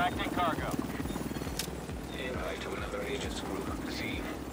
Extracting cargo. Invite to another agent's group. See.